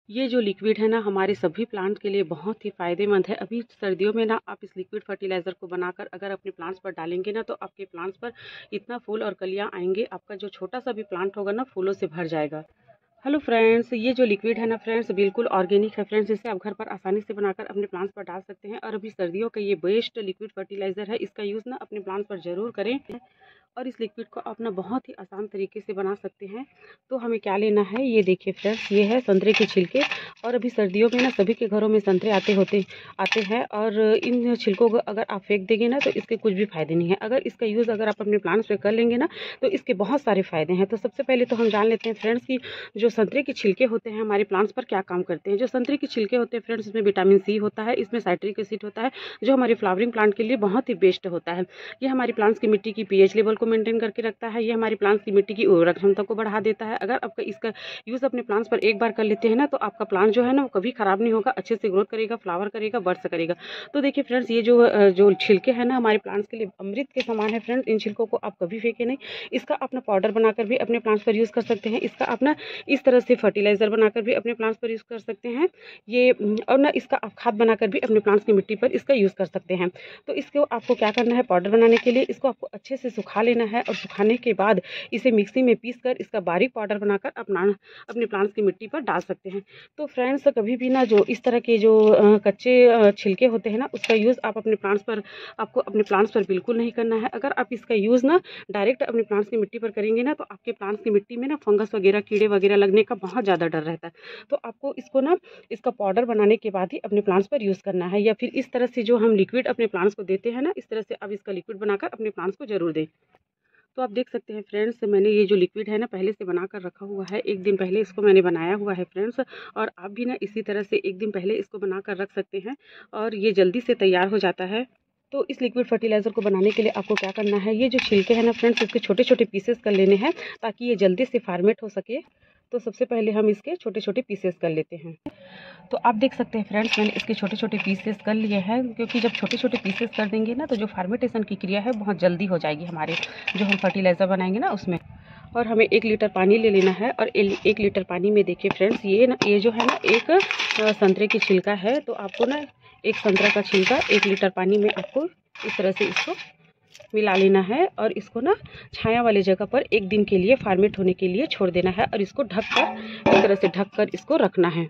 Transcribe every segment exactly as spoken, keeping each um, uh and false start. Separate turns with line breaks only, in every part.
ये जो लिक्विड है ना हमारे सभी प्लांट के लिए बहुत ही फ़ायदेमंद है। अभी सर्दियों में ना आप इस लिक्विड फर्टिलाइज़र को बनाकर अगर अपने प्लांट्स पर डालेंगे ना तो आपके प्लांट्स पर इतना फूल और कलियाँ आएंगे, आपका जो छोटा सा भी प्लांट होगा ना फूलों से भर जाएगा। हेलो फ्रेंड्स, ये जो लिक्विड है ना फ्रेंड्स बिल्कुल ऑर्गेनिक है फ्रेंड्स। इसे आप घर पर आसानी से बनाकर अपने प्लांट्स पर डाल सकते हैं और अभी सर्दियों का ये बेस्ट लिक्विड फर्टिलाइज़र है। इसका यूज़ ना अपने प्लांट्स पर ज़रूर करें और इस लिक्विड को आप ना बहुत ही आसान तरीके से बना सकते हैं। तो हमें क्या लेना है, ये देखिए फ्रेंड्स, ये है संतरे के छिलके। और अभी सर्दियों में ना सभी के घरों में संतरे आते होते आते हैं और इन छिलकों को अगर आप फेंक देंगे ना तो इसके कुछ भी फ़ायदे नहीं है। अगर इसका यूज़ अगर आप अपने प्लांट्स पे कर लेंगे ना तो इसके बहुत सारे फ़ायदे हैं। तो सबसे पहले तो हम जान लेते हैं फ्रेंड्स कि जो संतरे के छिलके होते हैं हमारे प्लांट्स पर क्या काम करते हैं। जो संतरे के छिलके होते हैं फ्रेंड्स, इसमें विटामिन सी होता है, इसमें साइट्रिक एसिड होता है जो हमारे फ्लावरिंग प्लांट के लिए बहुत ही बेस्ट होता है। ये हमारी प्लांट्स की मिट्टी की पीएच लेवल को मेंटेन करके रखता है। ये हमारी प्लांट्स की मिट्टी की उर्वरक क्षमता को बढ़ा देता है। अगर आपका इसका यूज़ अपने प्लांट्स पर एक बार कर लेते हैं ना तो आपका प्लांट जो है ना वो कभी खराब नहीं होगा, अच्छे से ग्रोथ करेगा, फ्लावर करेगा, बर्ड्स करेगा। तो देखिए फ्रेंड्स, ये जो जो छिलके हैं ना हमारे प्लांट्स के लिए अमृत के समान है फ्रेंड्स। इन छिलकों को आप कभी फेंके नहीं। इसका अपना पाउडर बनाकर भी अपने प्लांट्स पर यूज़ कर सकते हैं। इसका अपना इस तरह से फर्टिलाइजर बनाकर भी अपने प्लांट्स पर यूज़ कर सकते हैं ये, और ना इसका आप खाद बनाकर भी अपने प्लांट्स की मिट्टी पर इसका यूज़ कर सकते हैं। तो इसको आपको क्या करना है, पाउडर बनाने के लिए इसको आपको अच्छे से सुखा लेना है और सुखाने के बाद इसे मिक्सी में पीस कर इसका बारीक पाउडर बनाकर अपना अपने प्लांट्स की मिट्टी पर डाल सकते हैं। तो फ्रेंड्स, कभी भी ना जो इस तरह के जो कच्चे छिलके होते हैं ना उसका यूज़ आप अपने प्लांट्स पर आपको अपने प्लांट्स पर बिल्कुल नहीं करना है। अगर आप इसका यूज़ ना डायरेक्ट अपने प्लांट्स की मिट्टी पर करेंगे ना तो आपके प्लांट्स की मिट्टी में ना फंगस वगैरह, कीड़े वगैरह लगने का बहुत ज़्यादा डर रहता है। तो आपको इसको ना इसका पाउडर बनाने के बाद ही अपने प्लांट्स पर यूज़ करना है, या फिर इस तरह से जो हम लिक्विड अपने प्लांट्स को देते हैं ना इस तरह से आप इसका लिक्विड बनाकर अपने प्लांट्स को जरूर दें। तो आप देख सकते हैं फ्रेंड्स, मैंने ये जो लिक्विड है ना पहले से बना कर रखा हुआ है। एक दिन पहले इसको मैंने बनाया हुआ है फ्रेंड्स, और आप भी ना इसी तरह से एक दिन पहले इसको बना कर रख सकते हैं और ये जल्दी से तैयार हो जाता है। तो इस लिक्विड फर्टिलाइज़र को बनाने के लिए आपको क्या करना है, ये जो छिलके हैं ना फ्रेंड्स इसके छोटे छोटे पीसेस कर लेने हैं ताकि ये जल्दी से फार्मेट हो सके। तो सबसे पहले हम इसके छोटे छोटे पीसेस कर लेते हैं। तो आप देख सकते हैं फ्रेंड्स, मैंने इसके छोटे छोटे पीसेस कर लिए हैं, क्योंकि जब छोटे छोटे पीसेस कर देंगे ना तो जो फार्मेंटेशन की क्रिया है बहुत जल्दी हो जाएगी हमारे जो हम फर्टिलाइज़र बनाएंगे ना उसमें। और हमें एक लीटर पानी ले लेना है और एक लीटर पानी में देखिए फ्रेंड्स, ये ना ये जो है ना एक संतरे की छिलका है। तो आपको ना एक संतरा का छिलका एक लीटर पानी में आपको इस तरह से इसको मिला लेना है और इसको ना छाया वाले जगह पर एक दिन के लिए फार्मेट होने के लिए छोड़ देना है और इसको ढककर इस तरह से ढककर इसको रखना है।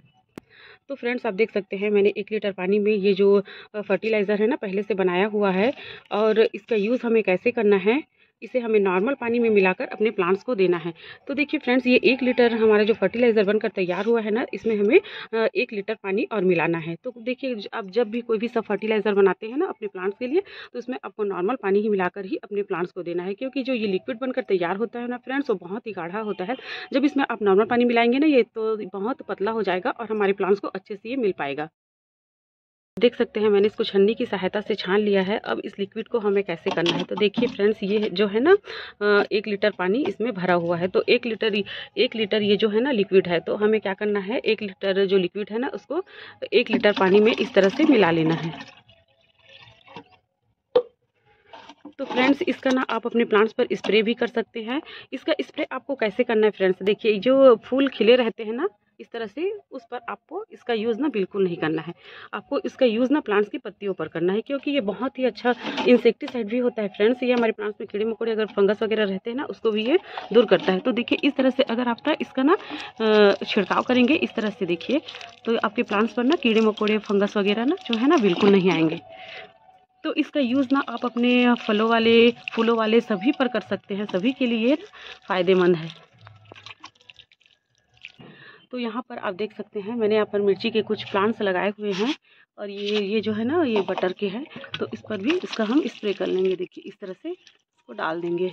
तो फ्रेंड्स, आप देख सकते हैं मैंने एक लीटर पानी में ये जो फर्टिलाइज़र है ना पहले से बनाया हुआ है। और इसका यूज़ हमें कैसे करना है, इसे हमें नॉर्मल पानी में मिलाकर अपने प्लांट्स को देना है। तो देखिए फ्रेंड्स, ये एक लीटर हमारा जो फर्टिलाइज़र बनकर तैयार हुआ है ना इसमें हमें एक लीटर पानी और मिलाना है। तो देखिए, आप जब भी कोई भी सब फर्टिलाइज़र बनाते हैं ना अपने प्लांट्स के लिए तो उसमें आपको नॉर्मल पानी ही मिलाकर ही अपने प्लांट्स को देना है, क्योंकि जो ये लिक्विड बनकर तैयार होता है ना फ्रेंड्स वो बहुत ही गाढ़ा होता है। जब इसमें आप नॉर्मल पानी मिलाएंगे ना ये तो बहुत पतला हो जाएगा और हमारे प्लांट्स को अच्छे से ये मिल पाएगा। देख सकते हैं मैंने इसको छन्नी की सहायता से छान लिया है। अब इस लिक्विड को हमें कैसे करना है, तो देखिए फ्रेंड्स, ये जो है ना एक लीटर पानी इसमें भरा हुआ है। तो एक लीटर एक लीटर ये जो है ना लिक्विड है, तो हमें क्या करना है, एक लीटर जो लिक्विड है ना उसको एक लीटर पानी में इस तरह से मिला लेना है। तो फ्रेंड्स, इसका ना आप अपने प्लांट्स पर स्प्रे भी कर सकते हैं। इसका स्प्रे आपको कैसे करना है फ्रेंड्स, देखिए जो फूल खिले रहते हैं ना इस तरह से, उस पर आपको इसका यूज़ ना बिल्कुल नहीं करना है। आपको इसका यूज़ ना प्लांट्स की पत्तियों पर करना है, क्योंकि ये बहुत ही अच्छा इंसेक्टिसाइड भी होता है फ्रेंड्स। ये हमारे प्लांट्स में कीड़े मकोड़े अगर फंगस वगैरह रहते हैं ना उसको भी ये दूर करता है। तो देखिए इस तरह से अगर आप ना इसका ना छिड़काव करेंगे इस तरह से, देखिए तो आपके प्लांट्स पर ना कीड़े मकोड़े फंगस वगैरह ना जो है ना बिल्कुल नहीं आएंगे। तो इसका यूज़ ना आप अपने फलों वाले फूलों वाले सभी पर कर सकते हैं, सभी के लिए फ़ायदेमंद है। तो यहाँ पर आप देख सकते हैं मैंने यहाँ पर मिर्ची के कुछ प्लांट्स लगाए हुए हैं और ये ये जो है ना ये बटर के हैं, तो इस पर भी इसका हम स्प्रे कर लेंगे। देखिए इस तरह से इसको डाल देंगे।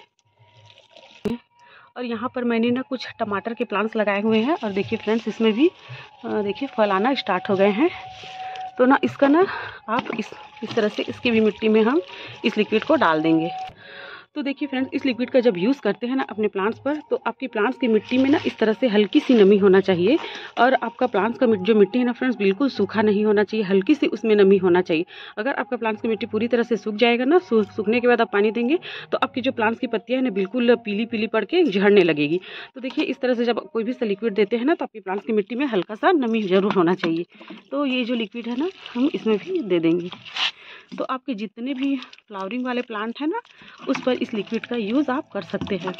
और यहाँ पर मैंने ना कुछ टमाटर के प्लांट्स लगाए हुए हैं और देखिए फ्रेंड्स इसमें भी देखिए फल आना स्टार्ट हो गए हैं। तो ना इसका ना आप इस इस तरह से इसकी भी मिट्टी में हम इस लिक्विड को डाल देंगे। तो देखिए फ्रेंड्स, इस लिक्विड का जब यूज़ करते हैं ना अपने प्लांट्स पर, तो आपकी प्लांट्स की मिट्टी में ना इस तरह से हल्की सी नमी होना चाहिए। और आपका प्लांट्स का जो मिट्टी है ना फ्रेंड्स, बिल्कुल सूखा नहीं होना चाहिए, हल्की सी उसमें नमी होना चाहिए। अगर आपका प्लांट्स की मिट्टी पूरी तरह से सूख जाएगा ना, सूखने के बाद आप पानी देंगे तो आपकी जो प्लांट्स की पत्तियाँ है ना बिल्कुल पीली पीली पड़ के झड़ने लगेगी। तो देखिए इस तरह से जब कोई भी सा लिक्विड देते हैं ना, तो आपकी प्लांट्स की मिट्टी में हल्का सा नमी जरूर होना चाहिए। तो ये जो लिक्विड है ना, हम इसमें भी दे देंगे। तो आपके जितने भी फ्लावरिंग वाले प्लांट है ना, उस पर इस लिक्विड का यूज़ आप कर सकते हैं।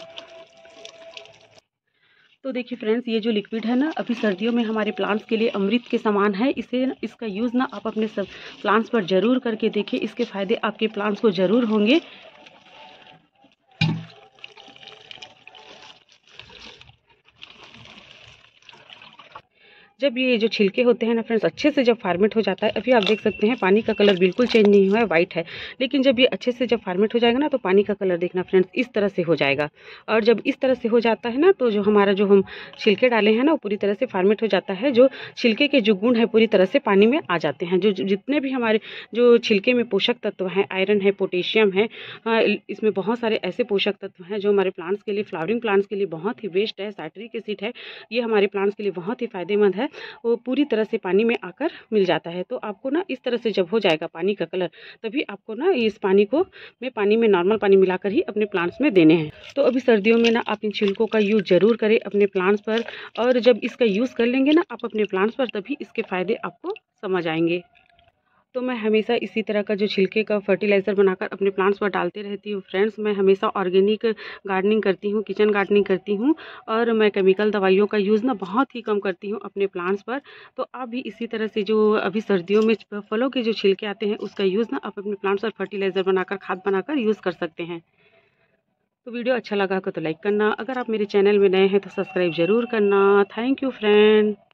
तो देखिए फ्रेंड्स, ये जो लिक्विड है ना, अभी सर्दियों में हमारे प्लांट्स के लिए अमृत के समान है। इसे इसका यूज़ ना आप अपने सब प्लांट्स पर ज़रूर करके देखिए, इसके फ़ायदे आपके प्लांट्स को ज़रूर होंगे। जब ये जो छिलके होते हैं ना फ्रेंड्स, अच्छे से जब फार्मेट हो जाता है, अभी आप देख सकते हैं पानी का कलर बिल्कुल चेंज नहीं हुआ है, वाइट है। लेकिन जब ये अच्छे से जब फार्मेट हो जाएगा ना, तो पानी का कलर देखना फ्रेंड्स इस तरह से हो जाएगा। और जब इस तरह से हो जाता है ना, तो जो हमारा जो हम छिलके डाले हैं ना, वो पूरी तरह से फार्मेट हो जाता है। जो छिलके के जो गुण है पूरी तरह से पानी में आ जाते हैं। जो जितने भी हमारे जो छिलके में पोषक तत्व हैं, आयरन है, पोटेशियम है, इसमें बहुत सारे ऐसे पोषक तत्व हैं जो हमारे प्लांट्स के लिए, फ्लावरिंग प्लांट्स के लिए बहुत ही बेस्ट है। साइट्रिक एसिड है, ये हमारे प्लांट्स के लिए बहुत ही फायदेमंद है। वो पूरी तरह से पानी में आकर मिल जाता है। तो आपको ना इस तरह से जब हो जाएगा पानी का कलर, तभी आपको ना इस पानी को में पानी में नॉर्मल पानी मिलाकर ही अपने प्लांट्स में देने हैं। तो अभी सर्दियों में ना आप इन छिलकों का यूज़ ज़रूर करें अपने प्लांट्स पर। और जब इसका यूज़ कर लेंगे ना आप अपने प्लांट्स पर, तभी इसके फ़ायदे आपको समझ आएंगे। तो मैं हमेशा इसी तरह का जो छिलके का फर्टिलाइज़र बनाकर अपने प्लांट्स पर डालते रहती हूँ फ्रेंड्स। मैं हमेशा ऑर्गेनिक गार्डनिंग करती हूँ, किचन गार्डनिंग करती हूँ, और मैं केमिकल दवाइयों का यूज़ ना बहुत ही कम करती हूँ अपने प्लांट्स पर। तो आप भी इसी तरह से जो अभी सर्दियों में फलों के जो छिलके आते हैं, उसका यूज़ ना आप अपने प्लांट्स पर फर्टिलाइज़र बनाकर, खाद बनाकर यूज़ कर सकते हैं। तो वीडियो अच्छा लगा हो तो लाइक करना, अगर आप मेरे चैनल में नए हैं तो सब्सक्राइब ज़रूर करना। Thank you friend.